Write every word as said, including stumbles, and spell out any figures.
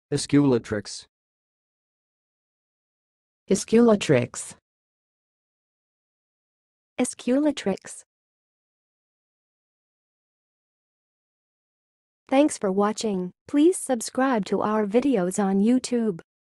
Osculatrix. Osculatrix. Osculatrix. Thanks for watching. Please subscribe to our videos on YouTube.